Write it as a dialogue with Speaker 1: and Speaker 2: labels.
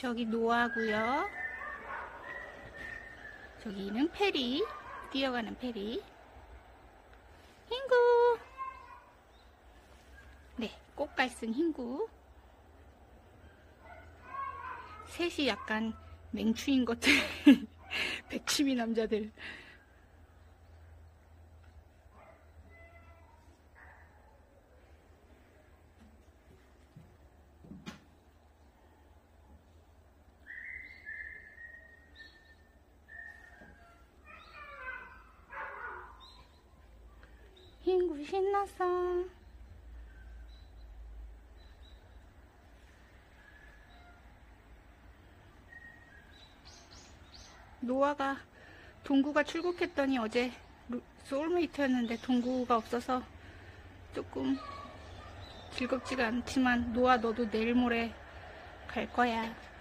Speaker 1: 저기 노아고요. 저기는 페리, 뛰어가는 페리. 흰구. 네, 꽃갈승 흰구. 셋이 약간 맹추인 것들. 백치미 남자들. 흰구 신났어. 노아가 동구가 출국했더니 어제 소울메이트였는데 동구가 없어서 조금 즐겁지가 않지만 노아 너도 내일 모레 갈 거야.